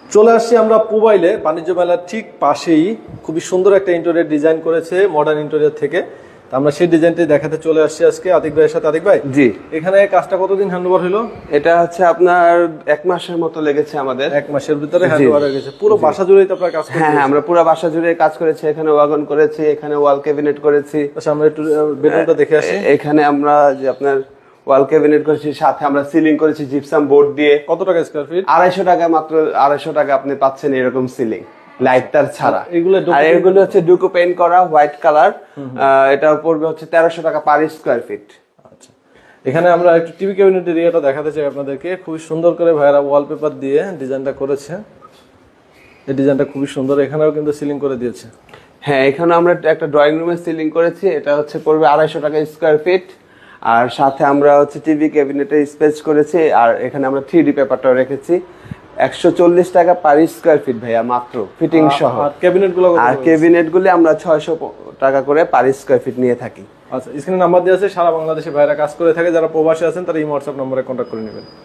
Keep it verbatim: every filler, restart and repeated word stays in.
চলে আসছি আমরা পুবাইলে, বাণিজ্য মেলার ঠিক পাশেই খুবই সুন্দর একটা ইন্টেরিয়র ডিজাইন করেছে মডার্ন ইন্টেরিয়র থেকে। আমরা সেই ডিজাইনটি দেখাতে চলে আসছি আজকে আতিক ভাইয়ের সাথে। আতিক ভাই, জি, এখানে কাজটা কতদিন হ্যান্ডওভার হলো? এটা হচ্ছে আপনার এক মাসের মতো লেগেছে আমাদের। এক মাসের ভিতরে হ্যান্ডওভার হয়ে গেছে। পুরো বাসা জুড়েই তো আপনার কাজ করেছেন? হ্যাঁ, আমরা পুরো বাসা জুড়ে কাজ করেছি। এখানে ওয়াগন করেছি, এখানে ওয়াল ক্যাবিনেট করেছি। আচ্ছা, আমরা একটু বেডরুমটা দেখে আসি। এখানে আমরা যে আপনার ওয়াল ক্যাবিনেট করেছি, সাথে আমরা সিলিং করেছি জিপসাম বোর্ড দিয়ে। কত টাকা স্কয়ার ফিট? আড়াইশো টাকা, মাত্র আড়াইশো টাকা আপনি পাচ্ছেন এরকম সিলিং, লাইটটার ছাড়া। এগুলো আর এগুলো হচ্ছে ডুকো পেইন্ট করা, হোয়াইট কালার। এটা পড়বে হচ্ছে তেরোশো টাকা পার স্কয়ার ফিট। আচ্ছা, এখানে আমরা একটু টিভি ক্যাবিনেট এরিয়াটা দেখাতে চাই আপনাদেরকে। খুবই সুন্দর করে ভাইরা ওয়ালপেপার দিয়ে ডিজাইনটা করেছে। এই ডিজাইনটা খুবই সুন্দর। এখানেও কিন্তু সিলিং করে দিয়েছে। হ্যাঁ, এখানে আমরা একটা ড্রয়িং রুমের সিলিং করেছি। এটা হচ্ছে পড়বে আড়াইশো টাকা স্কয়ার ফিট। আর সাথে আমরা হচ্ছে টিভি ক্যাবিনেটের স্পেস করেছি। আর এখানে আমরা থ্রি ডি পেপারটাও রেখেছি। একশো চল্লিশ টাকা পার স্কয়ার ফিট ভাইয়া, মাত্র ফিটিং সহ। আর ক্যাবিনেট গুলো? আর ক্যাবিনেট গুলো আমরা ছয়শো টাকা করে পার স্কয়ার ফিট নিয়ে থাকি। আচ্ছা, স্ক্রিনে নাম্বার দেওয়া আছে। সারা বাংলাদেশে ভাইরা কাজ করে থাকে। যারা প্রবাসী আছেন তারা এই হোয়াটসঅ্যাপ নম্বরে কন্ট্যাক্ট করে নেবেন।